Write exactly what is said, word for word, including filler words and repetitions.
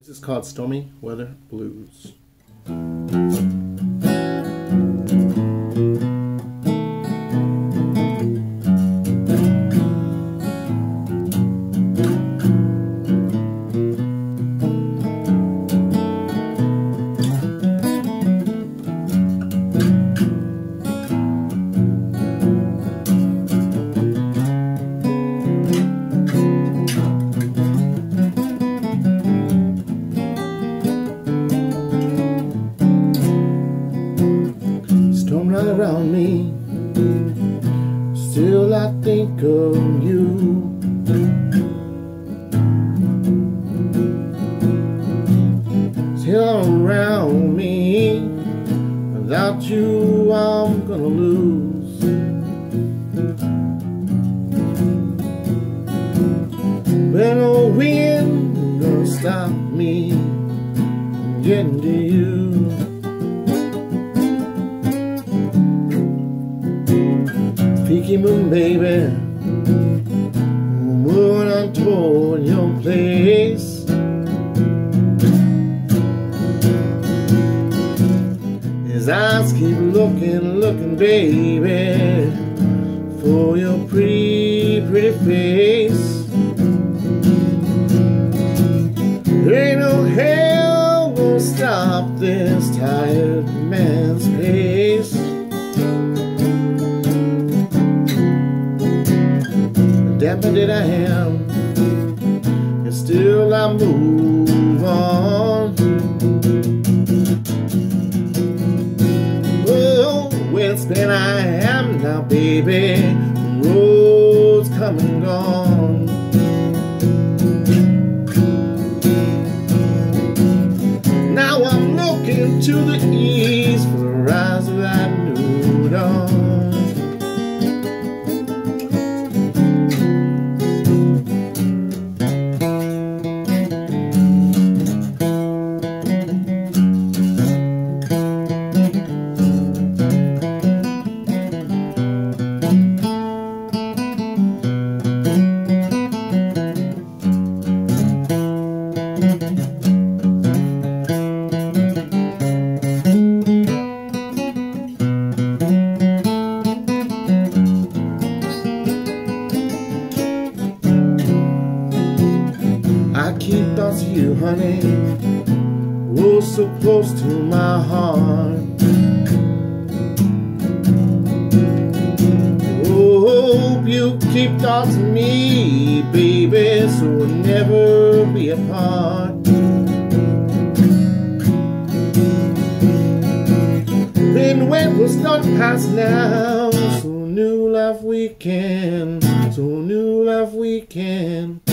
This is called Stormy Weather Blues. Storm right around me, still I think of you. Still around me, without you I'm gonna lose. When no wind gonna stop me from getting to you. Peaky moon, baby, moon on toward your place. His eyes keep looking, looking, baby, for your pretty, pretty face. There ain't no hell gonna stop this tired man's pace. Damn it, I am, and still I move on. Oh, well spent I am now, baby. Roads come and gone. Now I'm looking to the east for the rise of that new dawn. I keep thoughts of you, honey, oh, so close to my heart. Oh, hope you keep thoughts of me, baby, so we'll never be apart. Then when was not past now, so new life we can, so new life we can.